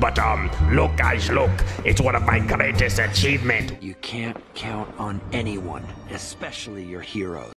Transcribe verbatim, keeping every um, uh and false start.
But, um, look, guys, look. It's one of my greatest achievements. You can't count on anyone, especially your heroes.